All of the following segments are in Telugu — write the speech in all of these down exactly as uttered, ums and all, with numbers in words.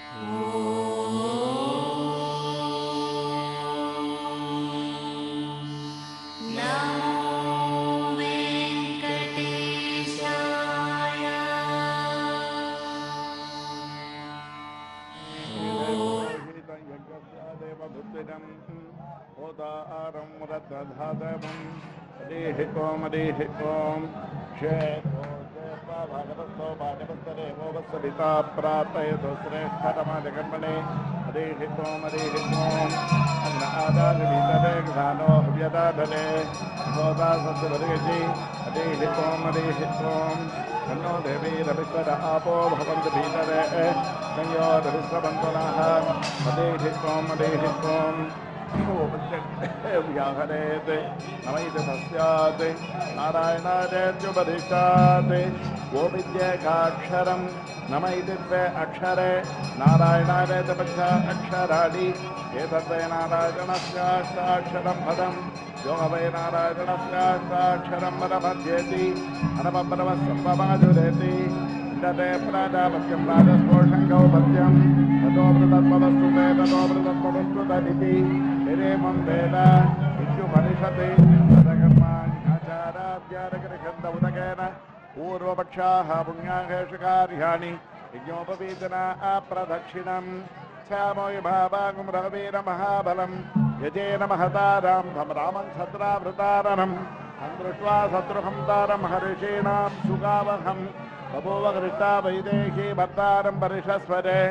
सविता प्रार्थयतु श्रेष्ठतमजकर्मणे हरिहितों हरिहितों अग्न आदानवीतरे घ्रानो हव्यदाधने गोदा सत्सवर्गजी हरिहितों हरिहितों कन्नो देवी रविस्वर आपो भवन्तु भीतरे संयोरविश्वबन्धुनः हरिहितों हरिहितों व्याहरेत् नमैति तस्यात् नारायणादेत्युपदिशात् वो विद्येकाक्षरं नमैति द्वे अक्षरे नारायणादेति पञ्च अक्षराणि एतद्वै नारायणस्याष्टाक्षरं पदं यो वै नारायणस्याष्टाक्षरं पदमध्येति अनपब्रवः सम्पमाजुरेति इन्दते प्राजापत्यं राजस्पोषं गौपत्यं ततो मृतत्ववस्तु ते ततो मृतत्ववस्तु तदिति हिरेमं वेद इत्युपनिषत् तदकर्माण्याचाराद्यारगृहन्दौदकेन पूर्वपक्षाः पुण्याहेषु कार्याणि यज्ञोपवीतना अप्रदक्षिणं श्यामोयि भावागुं रघुवीरमहाबलं यजेन महतारां तं रामं छत्रावृतारणं तं दृष्ट्वा शत्रुहन्तारं हर्षीणां सुगावहं बभूव घृष्टा वैदेही भर्तारं परिषस्वरे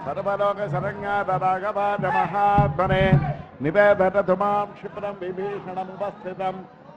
सर्वलोकशरण्यातराघवाजमहात्मने निवेदतु मां क्षिप्रं विभीषणमुपस्थितं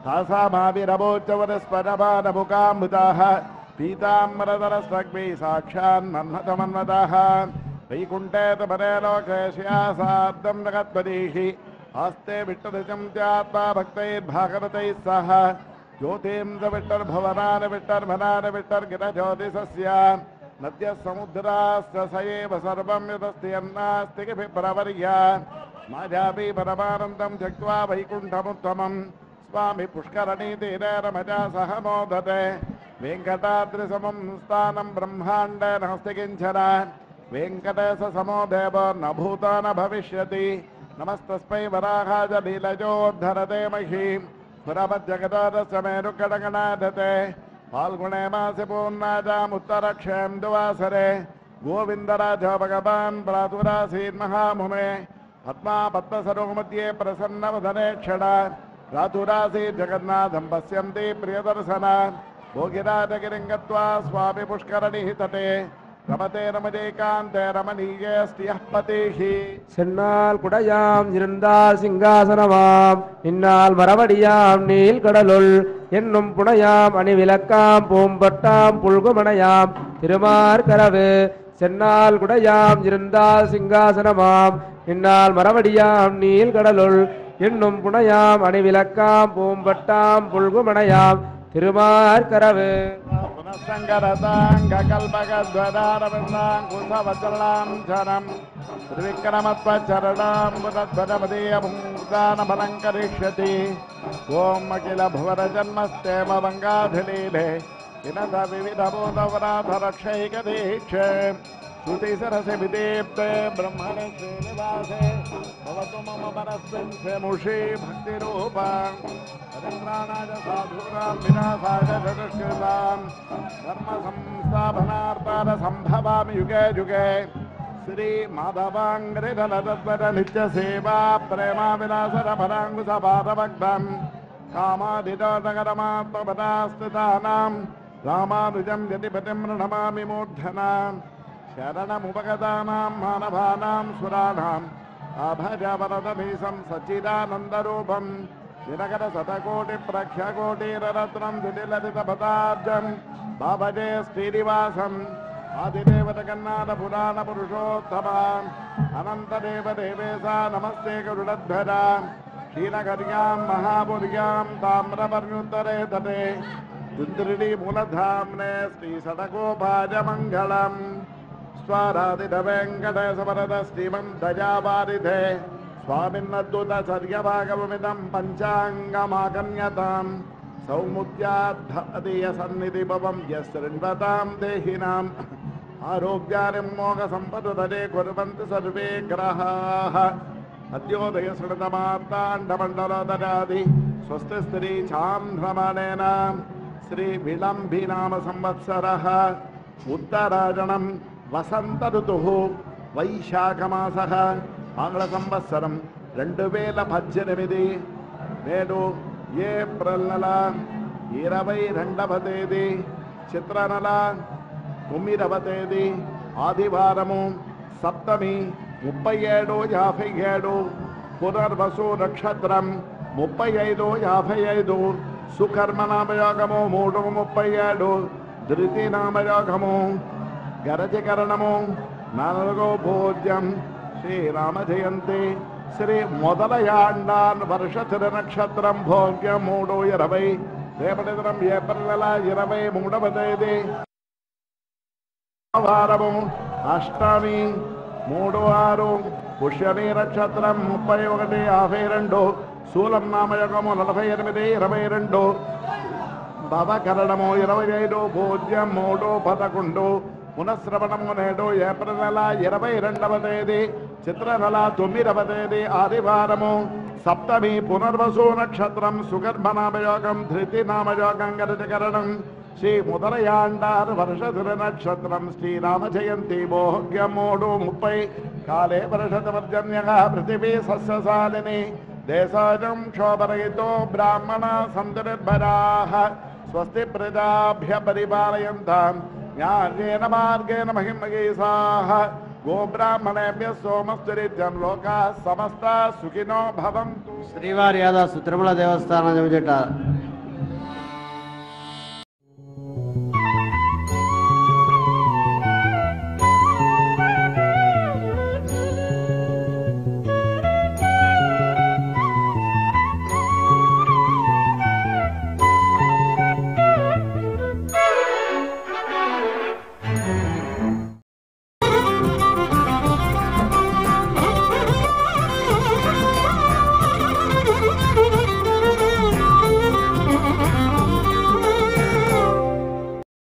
तासामाविरवोच्चवरस्परपादमुकाम्बुताः पीताम्बरधरस्रग्भिः साक्षान्मन्मथमन्मतः वैकुण्ठे तु परे लोके श्यासार्धं नगत्पदीः आस्ते विट्टदृशन्त्यात्मा भक्तैर्भागवतैः सह ज्योतिंस विट्टर्भुवनानि विट्टर्भनानि विट्टर्गिरज्योतिषस्य नद्यः समुद्राश्च स एव सर्वं यदस्ति यन्नास्ति किभिप्रवर्य मायापि परमानन्दं त्यक्त्वा वैकुण्ठमुत्तमं स्वामी पुष्करणीतीरे रमजा सह मोदते वेङ्कटाद्रिसमं स्थानं ब्रह्माण्डे नास्ति किञ्चन वेङ्कटेशसमो देवो न भूतो न भविष्यति नमस्तस्मै वराहाय लीलजोद्धरते महीं पुरमज्जगदादस्य मेरुकडगणादते फाल्गुणे मासि पूर्णाजामुत्तरक्षें दुवासरे गोविन्दराजो भगवान् प्रातुरासीन्महामुमे पद्मा पद्मसरोमध्ये प्रसन्नवदने क्षण प्रातुरासीत् जगन्नाथं पश्यन्ति प्रियदर्शन भोगिराजगिरिं गत्वा स्वामि पुष्करणिः तटे रमते रमजेकान्ते रमणीये स्त्रियः पतिः சென்னால் குடையாம் இருந்தால் சிங்காசனமாம் இந்நாள் மரவடியாம் நீல் கடலுள் என்னும் புனையாம் அணிவிளக்காம் பூம்பட்டாம் புல்குமணையாம் திருமார்கரவு சென்னால் குடையாம் இருந்தால் சிங்காசனமாம் இந்நாள் மரவடியாம் நீல் கடலுள் என்னும் புனையாம் அணிவிளக்காம் பூம்பட்டாம் புல்குமணையாம் திருமார்கரவு संगरतांगकल्पकध्वदारवृन्दाङ्कुशवचलां त्रिविक्रमत्वचरणाम्बुदध्वजमदीयभुङ्क्तानफलं ओम अखिल भुवनजन्मस्तेम भङ्गाधिलीले विनद विविधभूतवराधरक्षैकदीक्षे श्रुतिसरसि विदीप्ते ब्रह्मणे श्रीनिवासे भवतु मम मनस्मिन् क्षेमुषी भक्तिरूपा हरिन्द्राणाय साधूनां विनाशाय जगत्कृतां धर्मसंस्थापनार्थाय सम्भवामि युगे युगे श्री माधवाङ्घ्रिधलतत्पर नित्यसेवा प्रेमा विलासरफलाङ्कुशपादभक्तं कामादिदोषकरमात्मपदास्थितानां रामानुजं यतिपतिं प्रणमामि मूर्धनाम् शरणमुपगतानां मानवानां सुराणाम् अभजवरदभीशं सच्चिदानन्दरूपं दिनकरशतकोटिप्रख्यकोटिररत्नं विधिललितपदाब्जं भवजे श्रीनिवासम् आदिदेवतकन्नाथपुराणपुरुषोत्तमाम् अनन्तदेवदेवेशा नमस्ते गरुडध्वजा क्षीणकर्यां महापुर्यां ताम्रपर्णुत्तरे तटे दुन्दुरिणीमूलधाम्ने श्रीसडकोपाजमङ्गलम् स्वाराधिवेङ्कटेशवरद श्रीमन्तजावारिधे स्वामिन्नद्भुतचर्यभागवमिदं पञ्चाङ्गमागम्यतां सौमुद्याद्धीयसन्निधिभवं यशृण्वतां देहिनां आरोग्यानिर्मोघसम्पदधरे कुर्वन्ति सर्वे ग्रहाः अद्योदयसृतमार्ताण्डमण्डलोदरादि स्वस्ति स्त्री चान्द्रमानेन श्री विलम्बिनाम संवत्सरः उत्तरायणं वसंत ऋतुः వైశాఖమాసః ఆంగ్ల సంవత్సరం రెండు వేల పద్దెనిమిది నేడు ఏప్రిల్ నెల ఇరవై రెండవ తేదీ చిత్ర నెల తొమ్మిదవ తేదీ ఆదివారము సప్తమి ముప్పై ఏడు యాభై ఏడు పునర్వసు నక్షత్రం ముప్పై ఐదు యాభై ఐదు సుకర్మ నామయోగము మూడు ముప్పై ఏడు ధృతి నామయోగము గరజకరణము నాలుగో భోజ్యం శ్రీరామ జయంతి శ్రీ మొదలయాండాన్ వర్ష తిరు నక్షత్రం భోగ్యం మూడు ఇరవై రేపటి దినం ఏప్రిల్ నెల ఇరవై మూడవ తేదీ వారము అష్టమి మూడు ఆరు పుష్యమి నక్షత్రం ముప్పై ఒకటి యాభై రెండు శూలం నామయోగము నలభై ఎనిమిది ఇరవై రెండు భవకరణము ఇరవై ఐదు భోజ్యం మూడు పదకొండు పునఃశ్రవణము నేడు ఏప్రిల్ నెల ఇరవై రెండవ తేదీ చిత్ర నెల తొమ్మిదవ తేదీ ఆదివారము సప్తమి పునర్వసు నక్షత్రం సుగర్భ నామయోగం ధృతి నామయోగం గరజకరణం శ్రీ ముదలయాండార్ వర్ష తిరు నక్షత్రం శ్రీరామ జయంతి భోగ్యం మూడు ముప్పై కాలే వర్షతవర్జన్య పృథివీ సస్యశాలిని దేశజం క్షోభరహితో బ్రాహ్మణ సంతుర్భరాః స్వస్తి ప్రజాభ్య పరిపాలయంతాం జ్ఞానేన మార్గేణ మహిమగీసాః గోబ్రాహ్మణేభ్యः సోమస్తురిత్యం లోకాः సమస్తా సుఖినో భవంతు. శ్రీవారి యాదాసు తిరుమల దేవస్థానం జమిజట